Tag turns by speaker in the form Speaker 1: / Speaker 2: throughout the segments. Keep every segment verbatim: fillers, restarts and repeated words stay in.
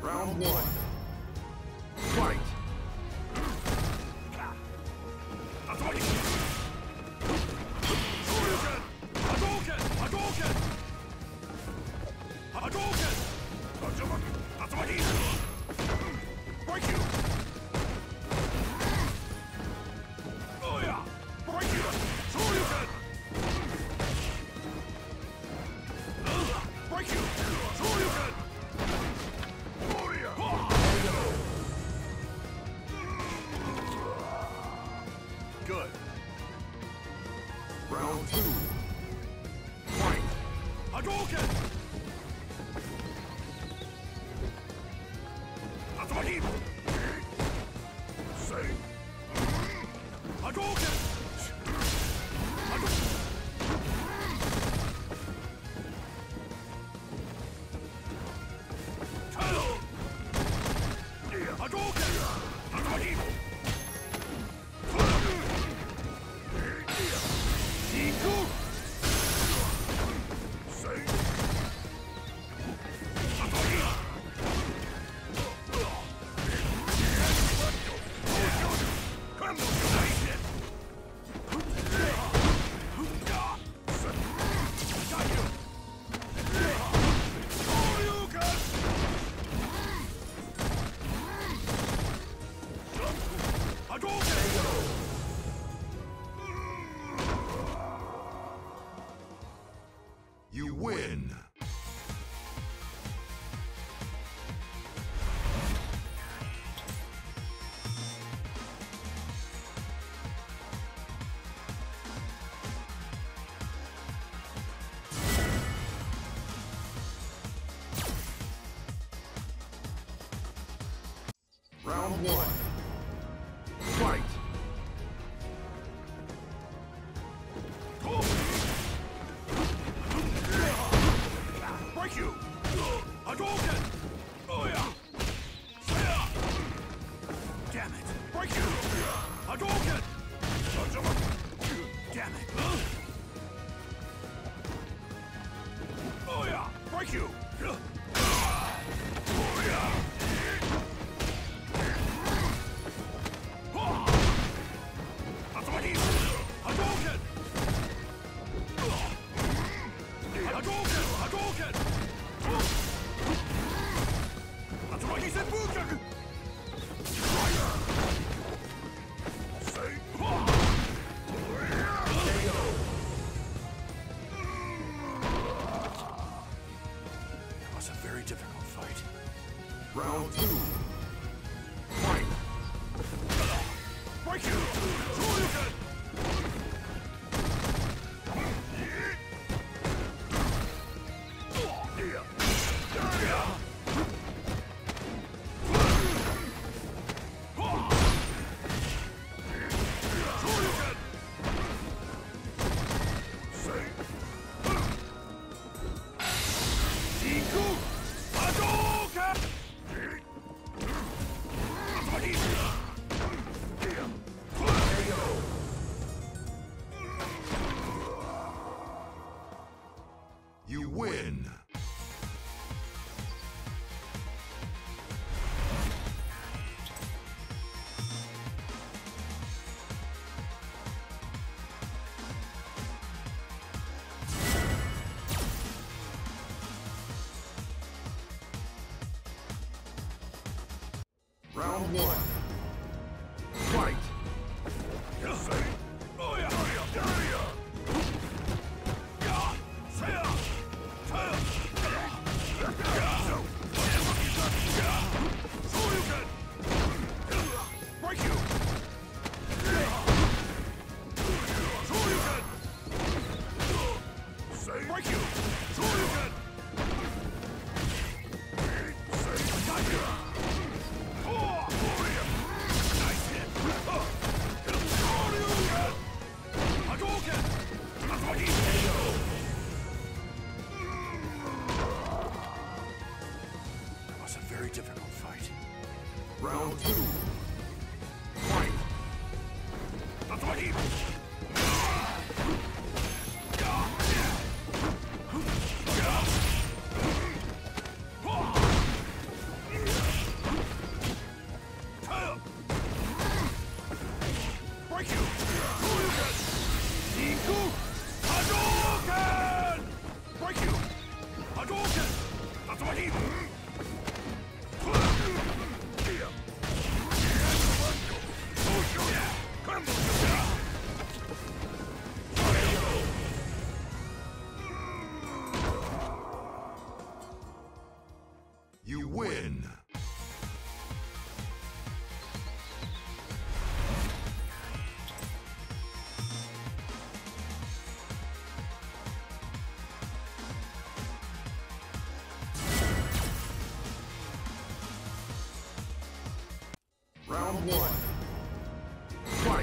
Speaker 1: Round one. Fight!
Speaker 2: Hadouken! Hadouken! Hadouken! Tatsumaki! Break you! Oh yeah! Break you! Shoryuken! Break you! Shoryuken! Good.
Speaker 1: Round two. Fight!
Speaker 2: Hadouken! Tatsumaki! Say! Hadouken! Hadouken! Hadouken! Tatsumaki! Iku! Say! Tatsumaki!
Speaker 1: You win! Round one. Fight!
Speaker 2: Break you! Hadouken! Oh yeah! Damn it! Break you! Hadouken! Damn it! Oh yeah! Break you! Oh yeah! Tatsumaki! Hadouken! Hadouken! Hadouken! Tatsumaki Senpukyaku! Say! That was a very difficult fight.
Speaker 1: Round two. Fight!
Speaker 2: Break you! Shoryuken!
Speaker 1: You win! Round one. Fight!
Speaker 2: Oh yeah! Break you! Shoryuken! Break you! Shoryuken! Got you! Nice hit! Shoryuken! Hadouken! Tatsumaki! That was a very difficult fight.
Speaker 1: Round two. Fight!
Speaker 2: Tatsumaki!
Speaker 1: You win. Round one. Fight!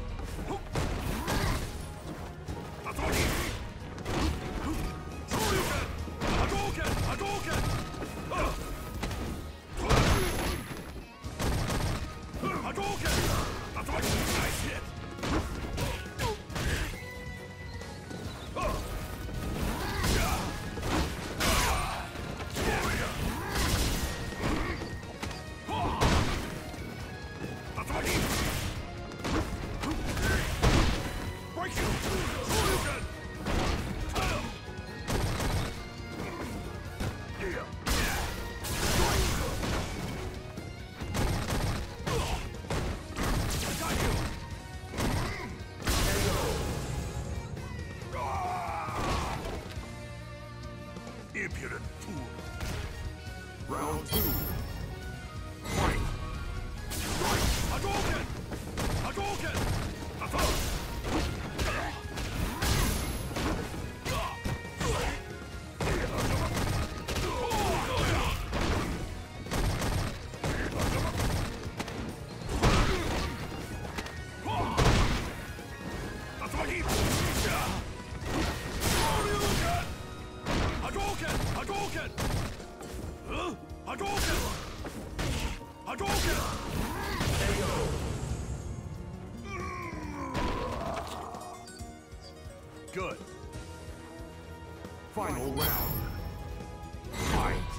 Speaker 2: Impudent fool.
Speaker 1: Round two. Fight!
Speaker 2: Hadouken! Hadouken! Hadouken! Hadouken! Huh? Hadouken! Hadouken! Good.
Speaker 1: Final round. Fight!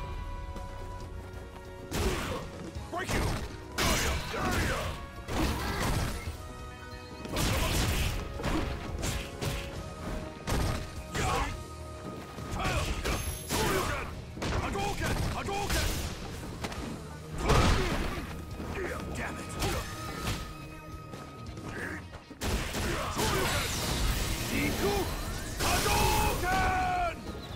Speaker 2: Break you! Damn it! Iku Hadouken!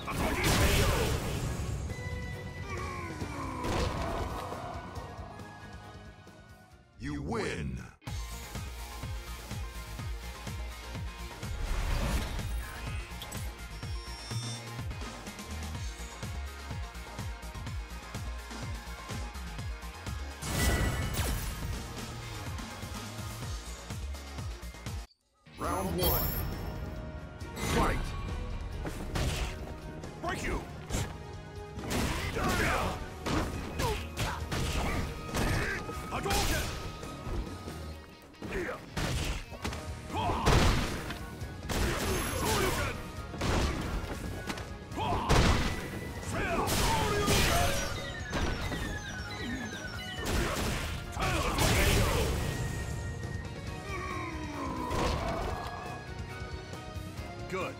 Speaker 1: You win. Round one. Fight!
Speaker 2: Break you! Hadouken! Shoryuken! Good.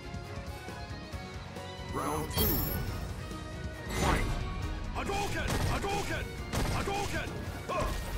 Speaker 1: Round two. Fight!
Speaker 2: Hadouken! Hadouken! Hadouken!